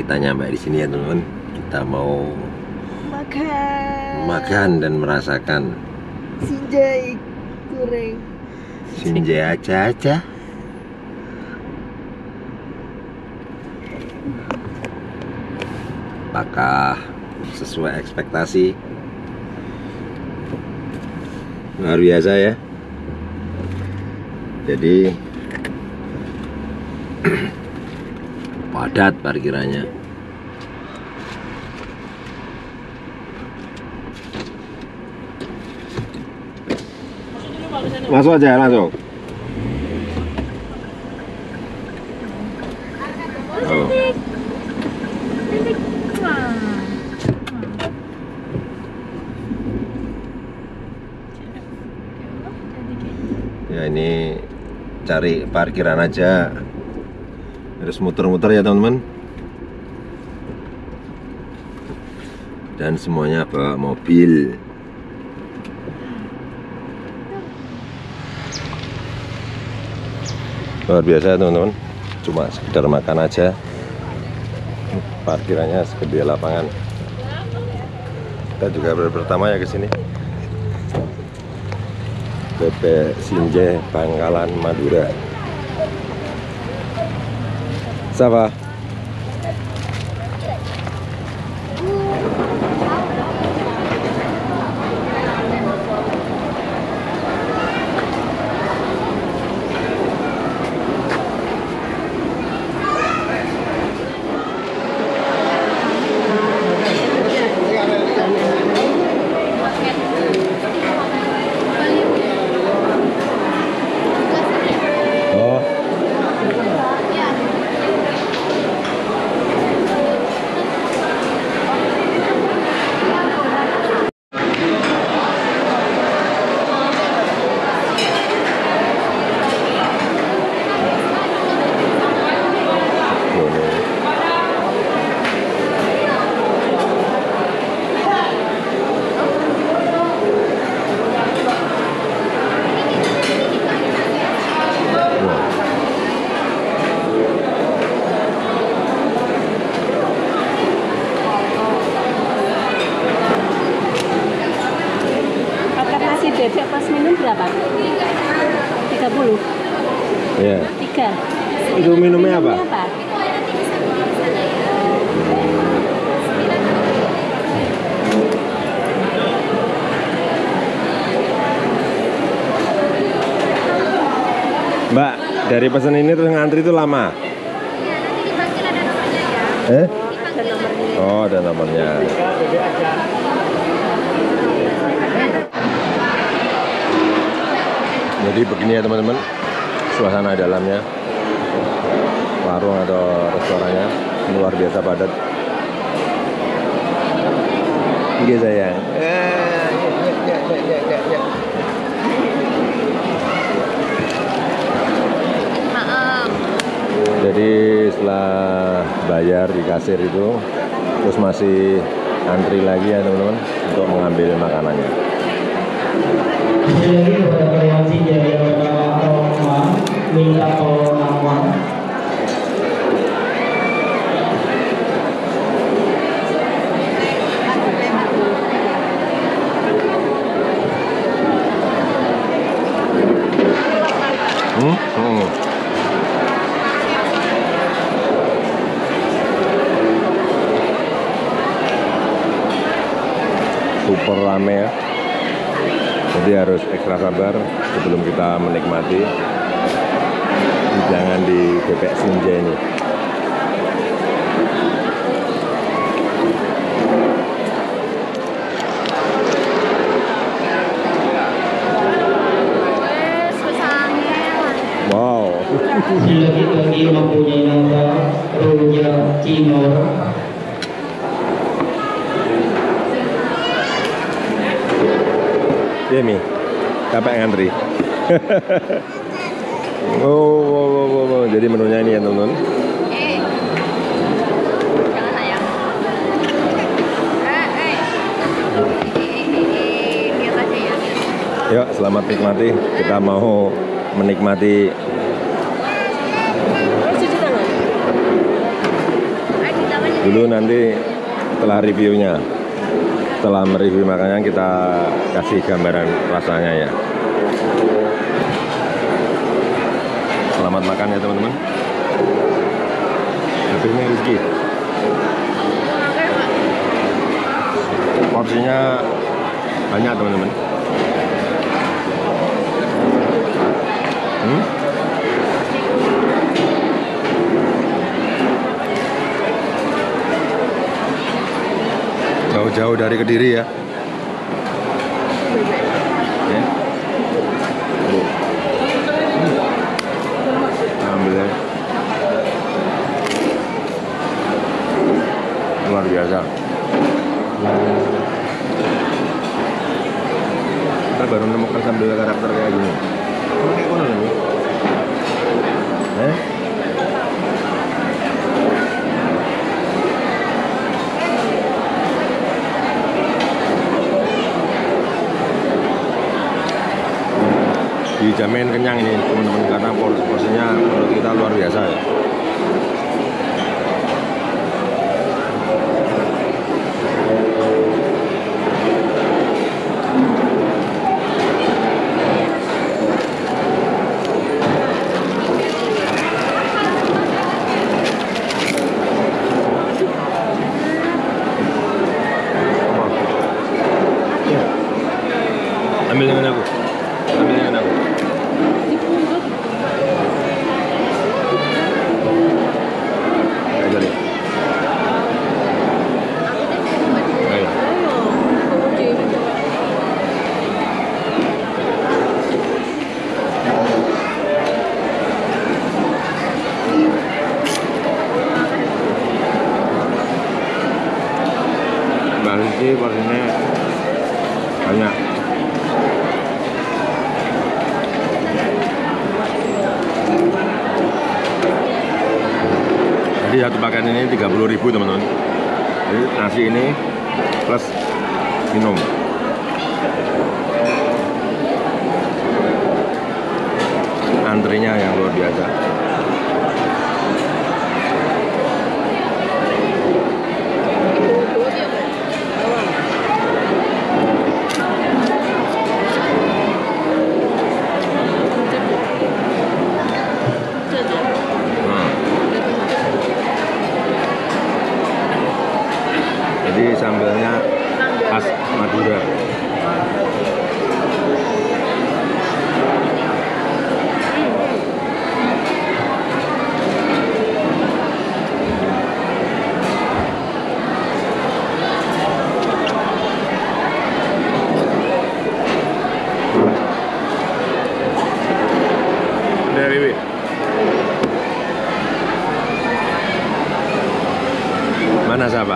kita nyampe di sini ya teman-teman. Kita mau makan dan merasakan sinjai goreng. sinjai aja. Apakah sesuai ekspektasi? Luar biasa ya. Jadi padat parkirannya. Masuk aja langsung. Oh. Ya ini cari parkiran aja. Harus muter-muter ya teman-teman. Dan semuanya bawa mobil. Luar biasa teman-teman. Cuma sekedar makan aja. Parkirannya segede lapangan. Kita juga baru pertama ya ke sini. Bebek Sinjai Bangkalan Madura. Siapa? Bebek pas minum berapa? 30? Iya. 3. Itu minumnya apa? Mbak, dari pesan ini terus ngantri itu lama? Iya, nanti dipanggil ada nomornya ya. Ada nomornya. Oh, ada nomornya. Jadi begini ya teman-teman, suasana dalamnya, warung atau restorannya luar biasa padat. Oke sayang. Jadi setelah bayar di kasir itu, terus masih antri lagi ya teman-teman untuk mengambil makanannya. Jadi kepada karyawan Sinjai yang pertama minta tolong nawang. Super rame ya. Jadi harus ekstra sabar sebelum kita menikmati hidangan di Bebek Sinjai ini. Wow. Lagi-lagi mempunyai nama Roja Cimor. Iya Mi, capek ngantri. Oh, jadi menunya ini ya teman-teman. Jangan sayang. Lihat aja ya. Yuk, selamat nikmati. Kita mau menikmati. Cuci tangan. Di tangannya dulu, nanti setelah reviewnya, setelah mereview makanan kita kasih gambaran rasanya ya. Selamat makan ya teman-teman. Habisnya Rizky. Porsinya banyak teman-teman. Jauh-jauh dari Kediri ya. Ambil ya. Luar biasa. Kita baru menemukan sambal karakter kayak gini. Kayak mana nih? Dijamin kenyang ini teman-teman, karena porsinya menurut kita luar biasa ya. Ambil dengan aku. Ambil dengan aku. Ayo. Ayo. Balik sih porsinya banyak. Jadi satu paket ini 30.000 teman-teman. Jadi nasi ini plus minum. Antrinya yang luar biasa. Jadi sambalnya khas Madura. Dari mana siapa?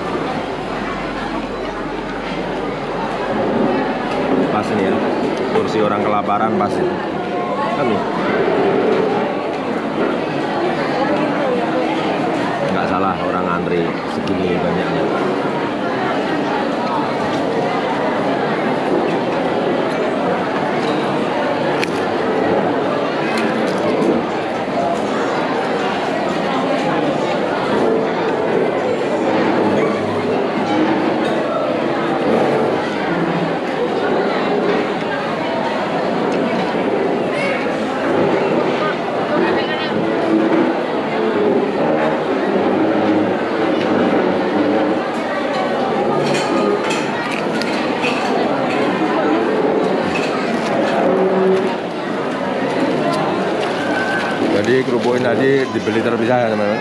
Pas nih ya, kursi orang kelaparan pas itu. Kami nggak salah orang antri segini banyaknya. Jadi kerupuk ini tadi dibeli terpisah ya teman-teman.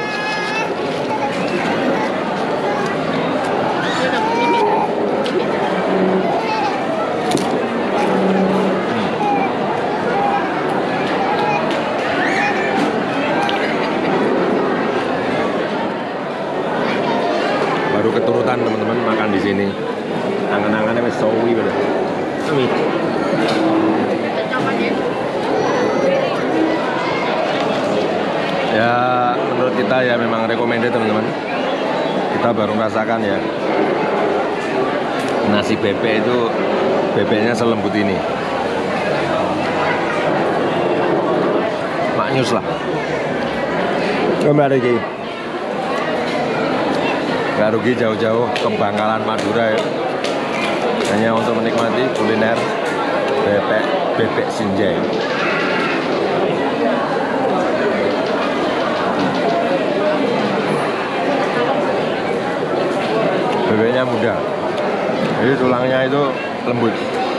Baru keturutan teman-teman makan di sini. Angan-angannya wis sawi bener. Kami. Ya menurut kita ya memang recommended teman-teman. Kita baru merasakan ya nasi bebek itu bebeknya selembut ini. Maknyus lah. Kembali lagi. Nggak rugi jauh-jauh ke Bangkalan Madura ya. Hanya untuk menikmati kuliner bebek Sinjai. Bebeknya muda, jadi tulangnya itu lembut.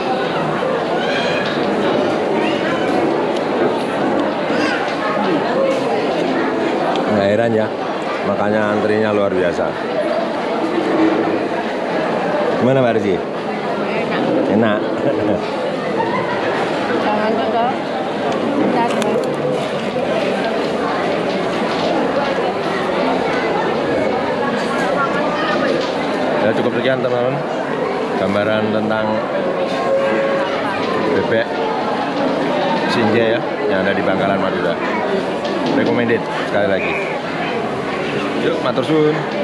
Nggak heran ya, makanya antrinya luar biasa. Gimana Mbak Rizky? Enak. Jangan juga. Ya cukup sekian teman-teman, gambaran tentang bebek Sinjai ya, yang ada di Bangkalan Madura. Recommended sekali lagi. Yuk, matur suwun.